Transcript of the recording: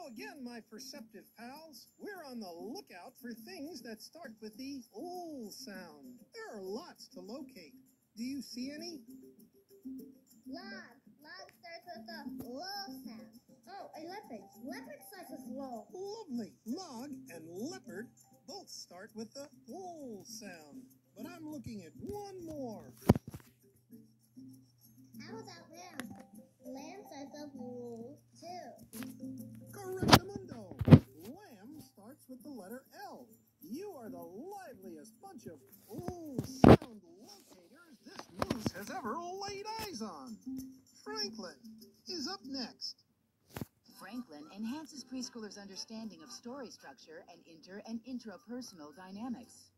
again, my perceptive pals. We're on the lookout for things that start with the OL sound. There are lots to locate. Do you see any? Log. Log starts with the LOL sound. Oh, a leopard. Leopard starts with LOL. Lovely. Log and leopard both start with the OL sound. But I'm looking at one more. How about lamb? Lamb starts with LOL too. Correctamundo. Lamb starts with the letter L. You are the liveliest bunch of OL sound locators this moose has ever laid eyes on. Franklin is up next. Franklin enhances preschoolers' understanding of story structure and inter- and intrapersonal dynamics.